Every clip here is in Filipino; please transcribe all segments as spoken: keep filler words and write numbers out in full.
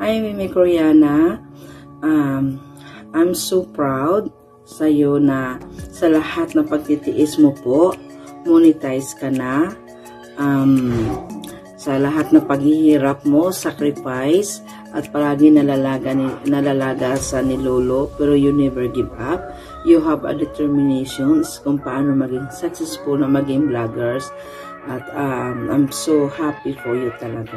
Hi, Mimi KoreANNA. Um, I'm so proud sa'yo na sa lahat na pagtitiis mo po, monetize ka na. Um, sa lahat na paghihirap mo, sacrifice, at palagi nalalaga, ni, nalalaga sa ni Lolo, pero you never give up. You have a determination kung paano maging successful na maging vloggers. At um, I'm so happy for you talaga.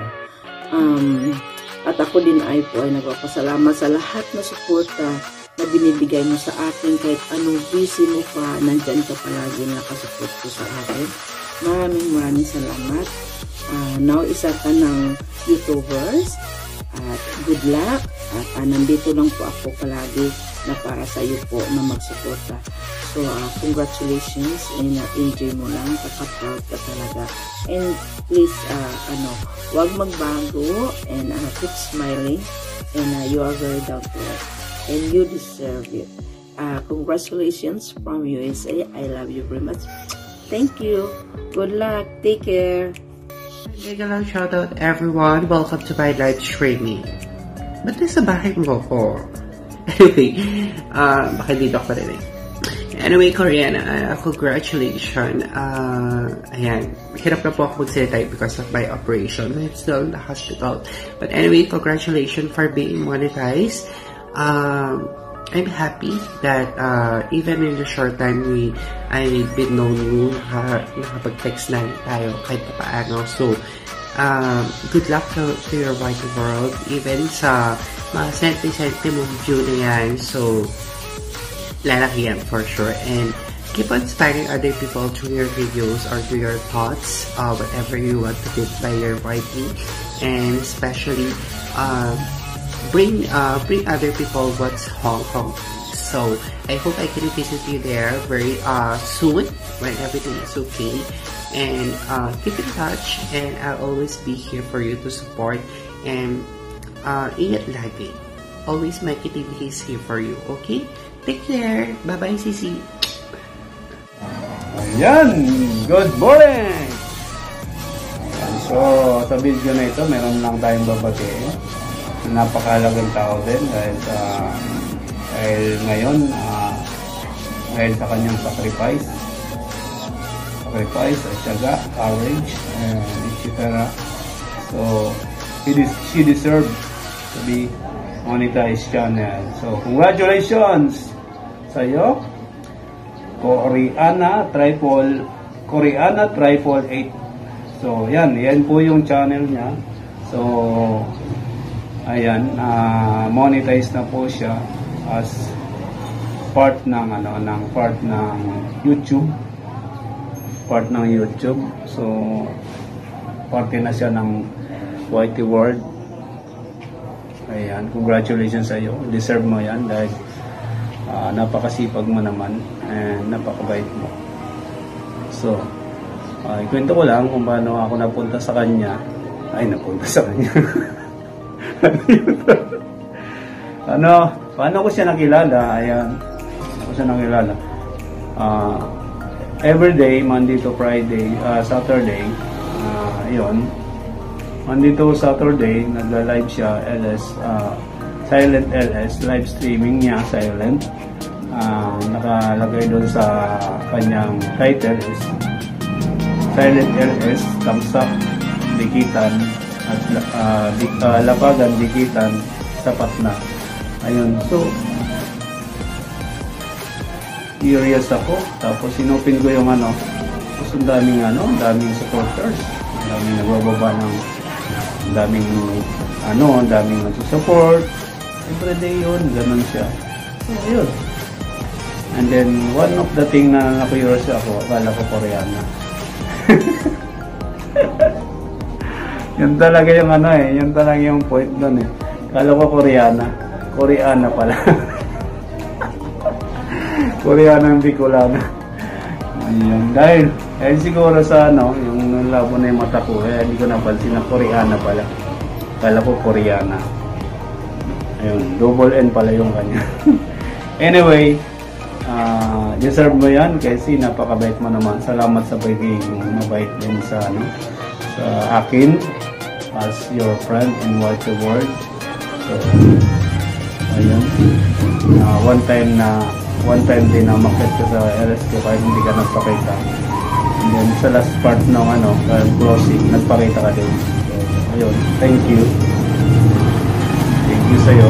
Um, at ako din ay po ay nagpapasalamat sa lahat na suporta na binibigay mo sa akin kahit anong busy mo pa, nandyan ka palagi nakasupport ko sa akin. Maraming maraming salamat. Uh, now isa ka ng YouTubers at good luck at uh, nandito lang po ako palagi na para sa iyo po na magsuporta. So uh, congratulations and uh, enjoy mo lang, kaka-proud ka talaga. And please uh, ano, wag magbago and uh, keep smiling and uh, you are very down to earth and you deserve it. Uh, congratulations from U S A. I love you very much. Thank you. Good luck. Take care. Mega lang shoutout everyone. Welcome to my live streaming. Ba't nasa bahay mo ko? Anyway, uh, baka dito ako rin eh. Anyway, KoreANNA, uh, congratulations. Uh, ayan, hirap na po ako magsalita because of my operation. I'm still in the hospital. But anyway, congratulations for being monetized. Um, I'm happy that uh, even in the short time we I've been known you, uh, nakapag-text na tayo kahit pa paano. So, um, good luck to, to your writing world. Even sa mga senti-senti mong view na yan. So, lalaki yan for sure. And keep on inspiring other people through your videos or through your thoughts, uh, whatever you want to do by your writing. And especially, uh, bring uh, bring other people what's Hong Kong. So, I hope I can visit you there very uh, soon when everything is okay. And uh, keep in touch and I'll always be here for you to support. And uh, ingat lagi. Always my kitty is here for you, okay? Take care. Bye-bye, Sisi. Ayan. Good morning. So, sa video na ito, meron lang tayong babatiin. Napakalagang tao din dahil sa dahil ngayon uh, dahil sa kanyang sacrifice sacrifice, tiyaga, courage, and et cetera. So, she deserves to be monetized channel. So, congratulations sa'yo, KoreANNA Triple, KoreANNA Triple eight. So, yan, yan po yung channel niya. So, ayan, uh, monetize na po siya as part ng ano ng part ng YouTube. Part ng YouTube. So, parte na siya ng Whitey World. Ayan, congratulations sa iyo. Deserve mo yan dahil uh, napakasipag mo naman and napakabait mo. So, uh, ikwento ko lang kung paano ako napunta sa kanya. Ay, napunta sa kanya. ano, paano ko siya nakilala? Ayan, paano ko siya nakilala? Uh, every day, Monday to Friday, uh, Saturday, uh, yun. Monday to Saturday, nagla-live siya, L S, uh, Silent L S, live streaming niya, silent. Uh, nakalagay doon sa kanyang title is Silent L S, thumbs up, dikitan, at uh, di, uh, lapagan, dikitan, sapat na. Ayun, so, curious ako, tapos sinopin ko yung ano, tapos ang daming ano, daming supporters, ang daming nagbababa ng ang daming ano, ang daming nagsusupport everyday yun, ganun siya. So, yun. And then, one of the thing na na-curious ako, akala ko KoreANNA. Yun talaga yung ano eh, yun talaga yung point doon eh. Akala ko KoreANNA. KoreANNA pala. KoreANNA ang Bicolana. Ayun. Dahil, dahil siguro sa ano, yung labo na yung mata ko, eh, hindi ko napansin na KoreANNA pala. Akala ko KoreANNA. Ayun, double N pala yung kanya. Anyway, uh, deserve mo yan kasi napakabait mo naman. Salamat sa pagiging mabait din sa, ano, sa akin as your friend in Whitey World. So, ayun. Uh, one time na, one time din na makit ka sa L S Q kahit hindi ka nagpakita. And then, sa last part ng ano, uh, closing, nagpakita ka din. So, ayun. Thank you. Thank you sa'yo.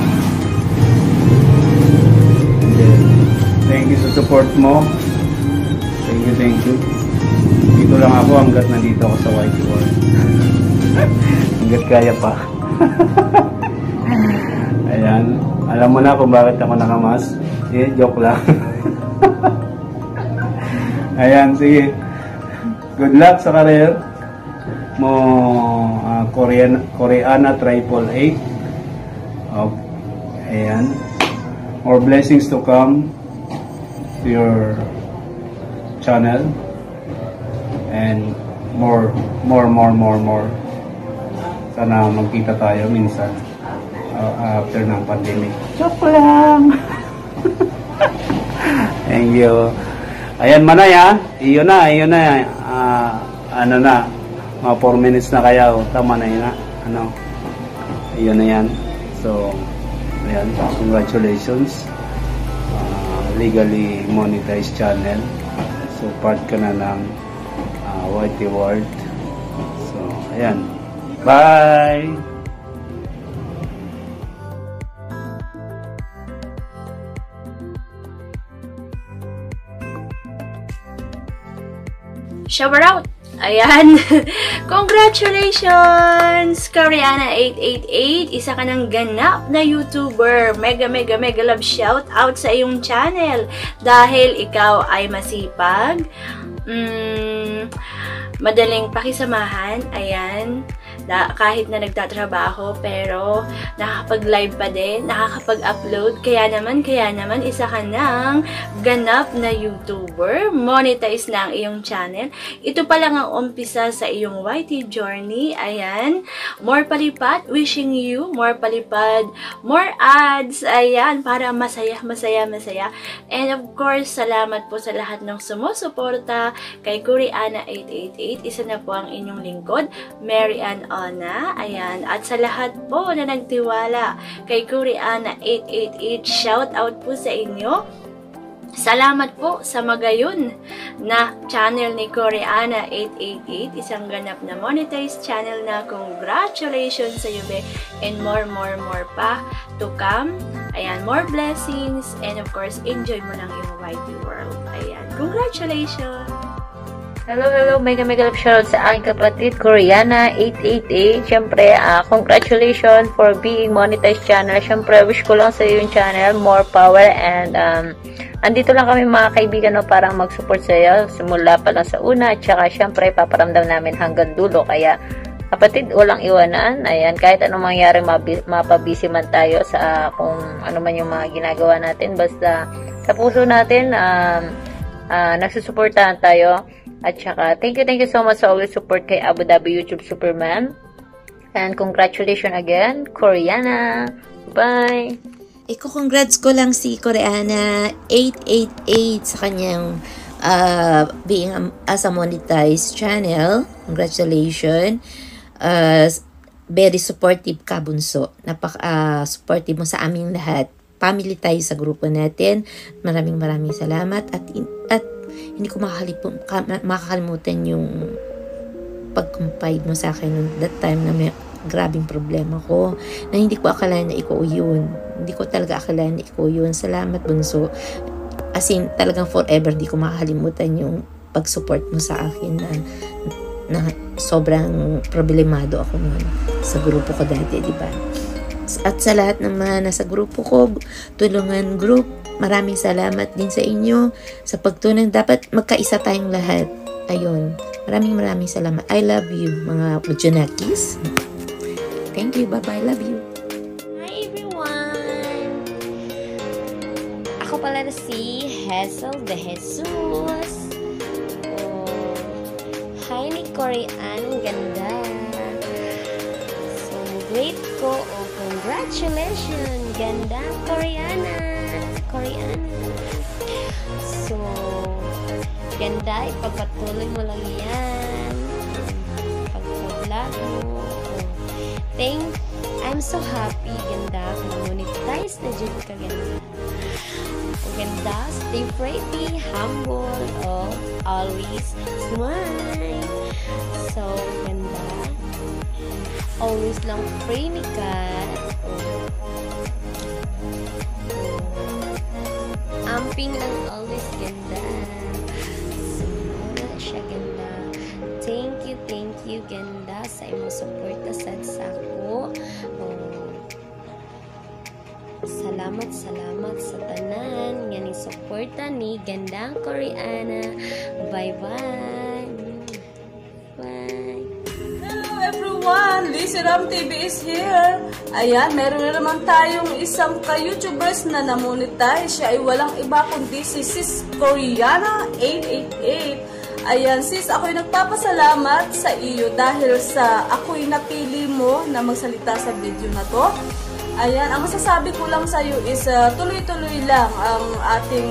And then, thank you sa support mo. Thank you, thank you. Dito lang ako hanggat nandito ako sa Y T World. Hanggat kaya pa. Ayan. Alam mo na kung bakit ako nakamas. Eh, joke lang. Ayan, sige. Good luck sa career mo, uh, Korean, KoreANNA triple eight. Oh, ayan. More blessings to come to your channel. And more, more, more, more, more. Sana magkita tayo minsan. Uh, after ng pandemic. Joke lang! Thank you. Ayan, Manay ha. Iyon na, iyon na. Uh, ano na, mga four minutes na kaya. O, tama na yun ha. Ano, iyon na yan. So, ayan, congratulations. Uh, legally monetized channel. So, part ka na ng uh, Y T World. So, ayan. Bye! Shower out! Ayan! Congratulations! KoreANNA eight eight eight! Isa ka ng ganap na YouTuber. Mega, mega, mega love shout out sa iyong channel. Dahil ikaw ay masipag, mm, madaling pakisamahan, ayan. Na, kahit na nagtatrabaho, pero nakakapag-live pa din, nakakapag-upload. Kaya naman, kaya naman, isa ka ng ganap na YouTuber. Monetize na ang iyong channel. Ito pa lang ang umpisa sa iyong Y T journey. Ayan. More palipad, wishing you more palipad, more ads. Ayan, para masaya, masaya, masaya. And of course, salamat po sa lahat ng sumusuporta kay KoreANNA eight eight eight. Isa na po ang inyong lingkod, Marian na. Ayan. At sa lahat po na nagtiwala kay KoreANNA eight eight eight, shout out po sa inyo. Salamat po sa magayon na channel ni KoreANNA eight eight eight, isang ganap na monetized channel na. Congratulations sa iyo, be. And more, more, more pa to come. Ayan, more blessings. And of course, enjoy mo lang yung Y T world. Ayan, congratulations! Hello, hello, mega mega love shoutout sa aking kapatid, KoreANNA eight eight eight. Siyempre, uh, congratulations for being monetized channel. Siyempre, wish ko lang sa iyo yung channel, more power, and um, andito lang kami mga kaibigan no, parang mag-support sa iyo, simula pa lang sa una, at saka siyempre, paparamdam namin hanggang dulo. Kaya, kapatid, walang iwanan. Ayan, kahit anong mangyari, mapabisi man tayo sa uh, kung ano man yung mga ginagawa natin. Basta, sa puso natin, um, uh, nagsusuportahan tayo. At saka, thank you, thank you so much sa always support kay Abu Dhabi YouTube Superman. And congratulations again, KoreANNA. Bye! Iko-congrats ko lang si KoreANNA eight eight eight sa kanyang uh, being um, as a monetized channel. Congratulations. Uh, very supportive ka, bunso. Napaka-supportive uh, mo sa aming lahat. Family tayo sa grupo natin. Maraming maraming salamat. At, at hindi ko makakalimutan yung pag-confide mo sa akin that time na may grabing problema ko, na hindi ko akalain na ikaw yun. Hindi ko talaga akalain na ikaw yun. Salamat, bunso. As in, talagang forever di ko makakalimutan yung pag-support mo sa akin na, na sobrang problemado ako noon sa grupo ko dati, di ba? At sa lahat ng mga nasa grupo ko, tulungan group, maraming salamat din sa inyo sa pagtunang. Dapat magkaisa tayong lahat. Ayun. Maraming maraming salamat. I love you, mga Junakis. Thank you. Bye-bye. Love you. Hi everyone! Ako pala na si Hazel de Jesus. Oh, hi ni KoreANNA. Ang ganda. So, great ko. Oh, congratulations! Ganda, KoreANNA! KoreANNA! So, ganda. Ipagpatuloy mo lang yan. Pagpa-vlog mo. Thank, I'm I'm so happy, ganda, monetize na dyan ka ganda. Ganda, stay pretty, humble, oh, always smile. So, ganda. Always lang pray ni Kat. Oh. Oh. Amping lang, always ganda. Simula siya ganda. Thank you, thank you, ganda, sa imong suporta sad sa ako. Oh. Salamat, salamat sa tanan nga ni suporta ni gandang KoreANNA. Bye-bye. Bye. Hello everyone! Lizzy Ram T V is here. Ayan, meron na naman tayong isang ka-YouTubers na namonetize. Siya ay walang iba kundi si Sis KoreANNA eight eight eight. Ayan, sis, ako'y nagpapasalamat sa iyo dahil sa ako'y napili mo na magsalita sa video na to. Ayan, ang masasabi ko lang sa iyo is uh, tuloy-tuloy lang ang ating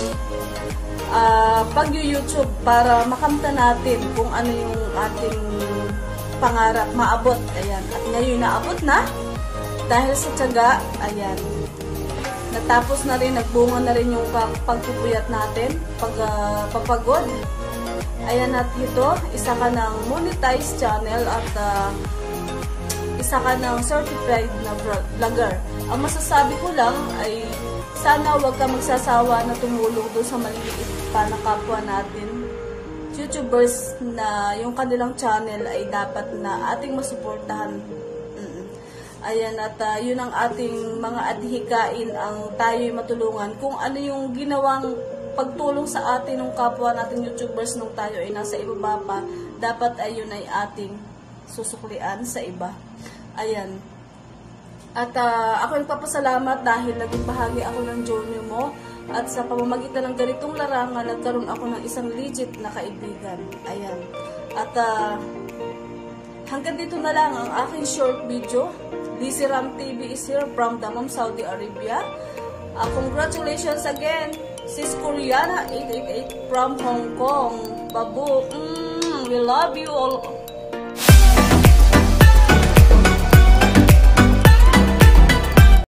uh, pag-YouTube para makamta natin kung ano yung ating pangarap maabot. Ayan, at ngayon naabot na dahil sa tiyaga. Ayan, natapos na rin, nagbunga na rin yung pagpupuyat natin, pag, uh, papagod. Ayan, at ito, isa ka ng monetized channel at uh, isa ka ng certified na vlogger. Ang masasabi ko lang ay sana huwag ka magsasawa na tumulong doon sa maliliit pa na kapwa natin YouTubers na yung kanilang channel ay dapat na ating masuportahan. Mm-mm. Ayan, at uh, yun ang ating mga adhikain, ang tayo'y matulungan kung ano yung ginawang pagtulong sa atin ng kapwa natin YouTubers nung tayo ay nasa ibaba pa, dapat ay yun ay ating susuklian sa iba. Ayan. At uh, ako nagpapasalamat dahil naging bahagi ako ng journey mo at sa pamamagitan ng ganitong larangan, nagkaroon ako ng isang legit na kaibigan. Ayan. At uh, hanggang dito na lang ang aking short video. Lizzy Ram T V is here from Dammam, Saudi Arabia. Uh, congratulations again, Sis KoreANNA eight eight eight from Hong Kong. Babu, mm, we love you all.